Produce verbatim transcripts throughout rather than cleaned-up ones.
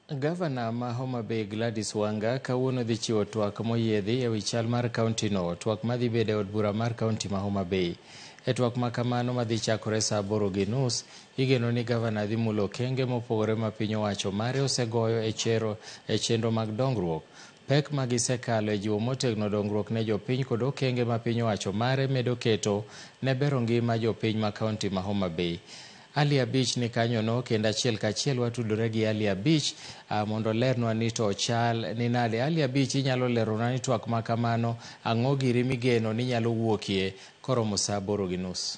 Gavana ma Homa Bay Gladys Wanga kawuono dhi chiwo twak moyiedhi e wi chal mar kaontino, twak madhi bedo e od bura mar kaonti ma Homa Bay. E twak ma kamano madhi chakore saa aboro gi nus, igeno ni gavana dhi mulo okenge mopogore ma piny owacho mare osegoyo e chero e chenro mag dongruok. Pek ma gisekalo e jiwo motegno dongruok ne jopiny kod okenge ma piny owacho mare medo keto ne bero ngima jopiny ma kaonti ma Homa Bay. Ali Abich ni kanyono kendo achiel kachiel watudore gi Ali Abich uh, mondo lernwa ni to chal ni nade. Ali Abich inyalo lerona ni twak ma kamano ang'o giri migeno ni nyalo wuokie koromo saa aboro gi nus.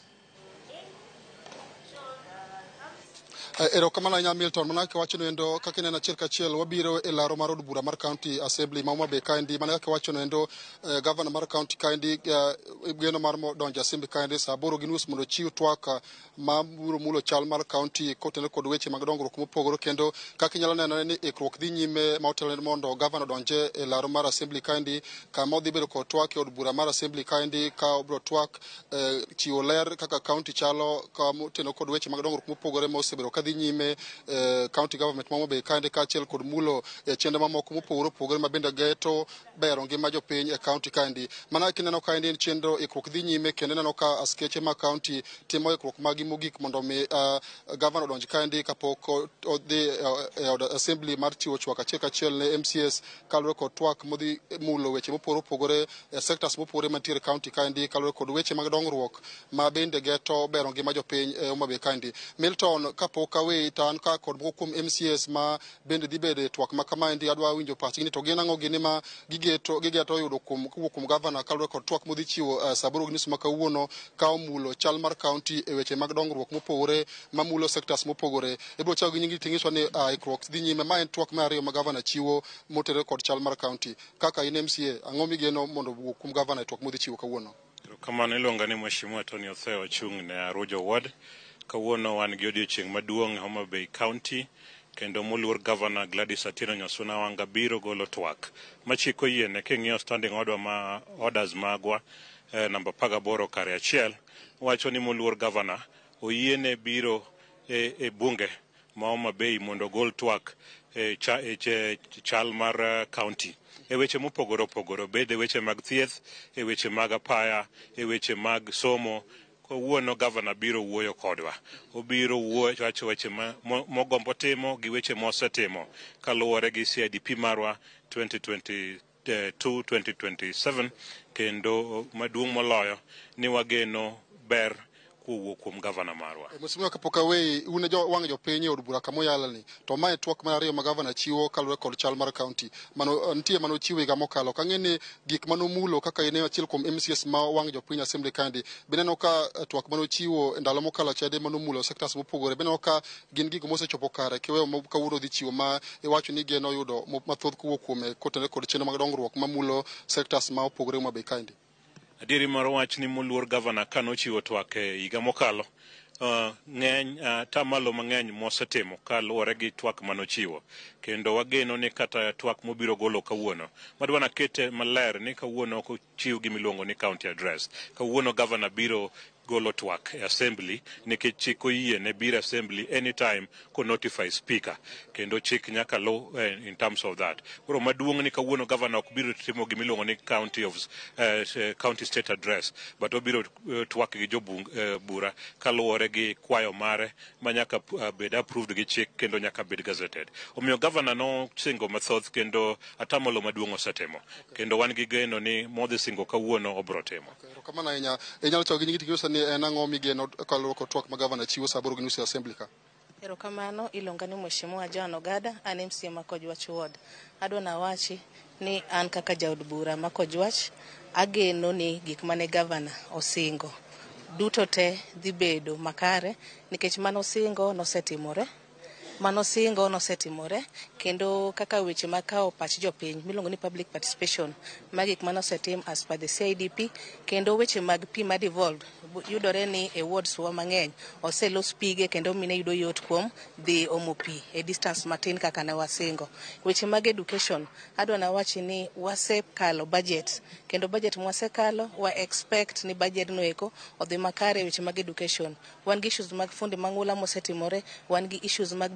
Erokamano ahinya Milton, mana kaka wacho endo kaka ineno achiel kachiel wabiro e laro mar od bura mar County Assembly ma Homa Bay kaendi, mana kaka wacho endo eh, gavana mar kaunti kaendi eh, geno mar donjo Assembly kaendi saa aboro gi nus mondo chiw twak ma biro mulo chal mar kaunti kotenore kod weche mag dongruok mopogore, kendo kaka inyalo neno ni ikruok dhi nyime ma otelo mondo gavana donje e laro mar Assembly kaendi, kama odhi bedo kod twak e od bura mar Assembly kaendi ka obiro twak eh, chiwo ler kaka kaunti chalo kama otenore kod weche mag dongruok mopogore ma osebedo dhi nyime eh, county government ma Homa Bay kaendi kaachiel kod mulo eh, chenro mamoko mopogore opogore ma bende geto bero ngima jopiny e kaunti kaendi. Mana kineno kaendi en chenro ikruok dhi nyime, kendo neno ka askeche ma kaunti timo ikruok magi mogik mondo mi uh, gavana odonj kaendi kapok odhi e od assembly mar chiwo twak achiel kachiel ne M C S kaluwore kod twak modhi mulo weche mopogore opogore e sectors mopogore mantiere kaunti kaendi kaluwore kod weche mag dongruok ma bende geto bero ngima jopiny e Homa Bay kaendi. Milton, kapok awe tan ka kod moko kuom M C S ma bende dhi bedo e twak ma kamaendi, adwa winjo pachgi ni to gin ang'o gini ma gigeto gigeto yudo kuom kowuok kuom gavana kaluwore kod twak modhi chiwo uh, saa aboro gi nus ma kawuono ka omulo chal mar kaunti e weche mag dongruok mopogore mamulo sectors mopogore. Ibiro chako gi nyingi ting'iswa ni uh, ikruok dhi nyime. Ma en twak mar ariyo ma gavana chiwo motenore kod chal mar kaunti. Kaka in M C A, ang'o migeno mondo wuok kuom gavana e twak modhi chiwo kawuono? Kamano iluonga ni Mheshimiwa Tony Otheo ochung' ne Arujo Ward. Kawuono wan gi odiochieng' maduong' e Homa Bay County, kendo moluor Governor Gladys Atieno Nyasuna Wanga biro golo twak machiko yiene king'iyo standing order ma orders magwa eh, namba apagaboro kare achiel wacho ni moluor Governor oyiene biro e, e bunge ma Homa Bay mondo gol twak e, cha, e, e chal mar uh, county e weche mopogore opogore, bed e weche mag thieth, e weche mag apaya, e weche mag somo. Kawuono gavana biro wuoyo kodwa, obiro wuoyo wacho weche mogombo timo gi weche mosetimo kaluwore gi C I D P marwa twenty twenty-two twenty twenty-seven, kendo maduong' moloyo ni wageno ber kuwuok kuom gavana marwa. Mheshimiwa, kapok awe une jo wang' jopiny e od bura kama oyalani, to mae twak mar ariyo ma gavana chiwo kaluwore kod chal mar kaunti mano nitie mano chiwo higa mokalo. Kang'eni gik mano mulo kaka ine achiel kuom M C S ma wang' jopiny Assembly kaendi, bineno ka twak mano chiwo ndalo mokalo chade mano mulo sectors mopogore, bineno ka gin gigo mosechopo kare kiweyo ma kawuono dhi chiwo ma iwacho ni geno yudo mathoth kuwuok kuome kotenore kod chenro mag dongruok mamulo sectors ma opogore Homa Bay kaendi. Adieri mar wach ni moluor gavana kanochiwo twak e higa mokalo, uh, ng'eny uh, tamalo mang'eny mosetimo kaluwore gi twak manochiwo, kendo wageno ni kata twak mobiro golo kawuono madwa nakete maler ni kawuono ok ochiw gimiluongo ni county address. Kawuono gavana biro golo twak e assembly nikech chik oyie ne biro assembly anytime ko notify speaker, kendo chik nyaka lo uh, in terms of that. Koro maduong' ni kawuono gavana ok biro timo gimiluongo ni county of uh, county state address, but obiro uh, twak gi jobung uh, bura kaluwore gi kwayo mare ma nyaka uh, bed approved gi chik kendo nyaka bed gazetted. Omiyo gavana no singo mathoth kendo atamalo maduong' osetimo, kendo wan gi geno ni modhi singo kawuono obro timo. Okay, kamano ahinya. Inyalo chako gi nyingi ting'iswa ni en ang'o migeno kaluwore kod twak ma gavana chiwo saa aboro gi nus e assembly ka? Erokamano, iluonga ni Mheshimiwa John Ogada, an M C A ma Kojwach Ward. Adwa nawachi ni an kaka jaod bura ma Kojwach ageno ni gik mane gavana osingo duto te dhi bedo makare, nikech mano singo nosetimore mano singo nosetimore kendo kaka weche makao pach jopiny milongo ni public participation magik mano setim as per the C I D P, kendo weche mag pi ma devolved yudore ni e wards wa mang'eny oselos pige kendo mine yudo yot kuom dhi omo pi e distance matin kaka ne wasingo. Weche mag education adwa na wachi ni wasekalo budget, kendo budget mwasekalo wa expect ni budget no eko odhi makare weche mag education. Wan gi issues mag fundi mang'ula mosetimore, wan gi issues mag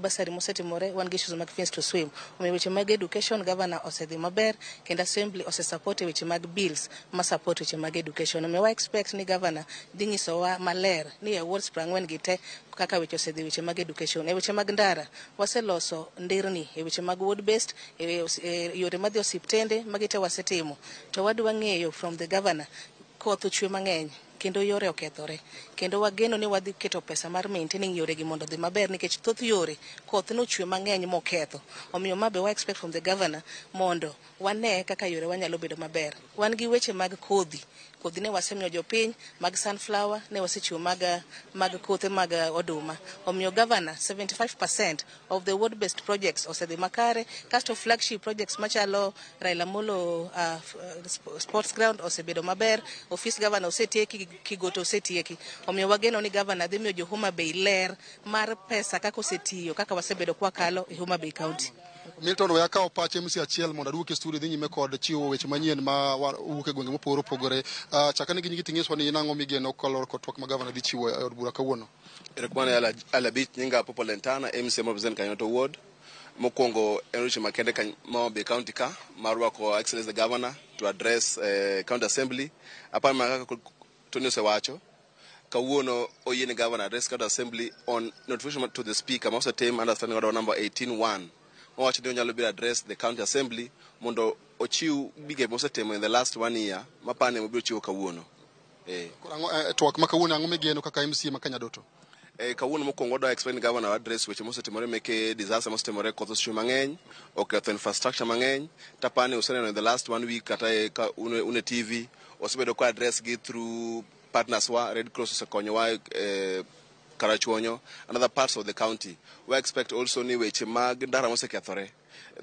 basari mosetimore wan gi issues mag fins to swim. Omiyo weche mag education governor osedhi maber kendo assembly osesupport weche mag bills ma support weche mag education. Omiyo wa expect ni governor dhi nyisowa maler ni awards prang'wen gi te kaka weche osedhi weche mag education. E weche mag ndara waseloso ndirni e weche mag ward based e, e yore madhi osiptende magite wasetimo. To wadwa ng'eyo from the governor koth ochwe mang'eny kendo yore okethore kendo wageno ni wadhi keto pesa mar maintaining yore gi mondo dhi maber nikech thoth yore koth nochwe mang'eny moketho. Omiyo mabe wa expect from the governor mondo wane kaka yore wanyalo bedo maber. Wan gi weche mag kodhi kodhi ne wasemiyo jopiny mag sunflower ne wasechiwo mag mag kothe mag oduma. Omiyo governor seventy-five percent of the ward based projects osedhi makare kasto flagship projects machalo Raila Molo uh, sports ground osebedo maber. Office governor osetieki Kigoto osetieki. Omiyo wageno ni governor dhi miyo jo Homa Bay ler mar pesa kaka osetiyo kaka wasebedo kwa kalo e Homa Bay County. Milton we akawo pache M C achiel mondo aduoke studio dhi nyime kod chiwo weche manyien ma wuok e gwenge mopogore opogore. Uh, chakane gi nyingi ting'iswa ni nang'o migeno kolor kod twak ma governor dhi chiwo e od bura kawuono. Erekwana alabich nyinga Popo Lentana M C represent Kanyoto Ward. Mokwongo en weche makende ka Homa Bay County ka marwako excellence the governor to address uh, county assembly. Apa ma Tony Osewacho kawuono oyiene governor address county assembly on notification to the speaker most of the time understanding order number eighteen one. Owacho ni onyalo bi address the county assembly mondo ochiw bige mosetimo in the last one year mapane mobiro chiwo kawuono. Eh twak ma kawuono ang'o migeno kaka M C ma Kanyadoto. Eh kawuono mokwongo do explain governor address weche mosetimore meke disaster mosetimore koth osechwe mang'eny oketho infrastructure mang'eny tapane useneno in the last one week kata ka une, une T V osebedo ko address gi through partners wa Red Cross osekonyowa eh, Karachuonyo and other parts of the county. We expect also ni weche mag ndara mosekethore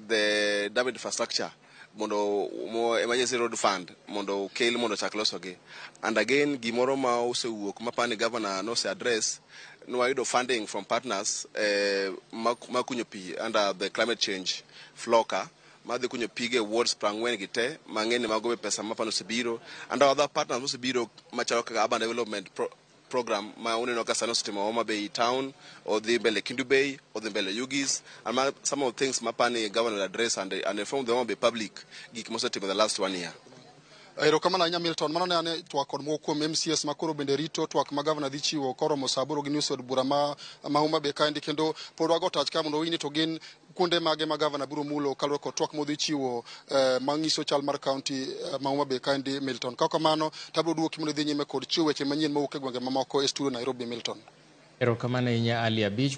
the damaged infrastructure mondo mo emergency road fund mondo kel mondo chak loso gi. And again gimoro ma osewuok mapani governor no se address no ayudo funding from partners eh, makunyo pi under the climate change flocker madhi kunyo pige wards prang'wen gi te mang'eny magobe pesa mapano sebiro and other partners osebiro machalo kaka urban development pro program ma uneno ka sano sitimo Homa Bay town or the Mbele Kindu Bay or the Mbele Yugis and ma, some of the things mapani governor address and, and inform the Homa Bay public gik mosetimo the last one year. Ero kama na nya Milton mano ne ane twak kod moko kuom M C S makoro bende rito twak ma governor dhi chiwo koromo saboro gi news od bura ma ma Homa Bay County kendo pod wago tach ka mondo wini to gin kuonde mage ma governor biro mulo kaloro kod twak modhi chiwo eh, mangiso chal mar county eh, ma Homa Bay County Milton. Kaka mano tabro duoki mondo dhi nyime kod chiwo weche manyien mawuok e gwenge mamoko e studio Nairobi Milton. Ero kama na inya Ali Abich